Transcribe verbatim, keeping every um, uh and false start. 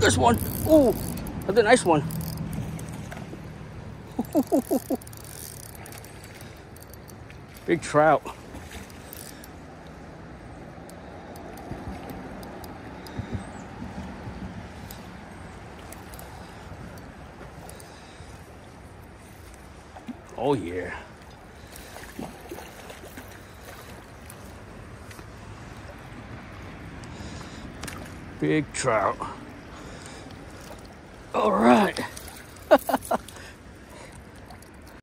this one. Oh, that's a nice one. Big trout. Oh yeah. Big trout. All right.